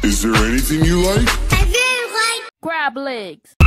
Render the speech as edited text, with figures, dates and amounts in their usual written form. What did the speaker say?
Is there anything you like? I really like crab legs.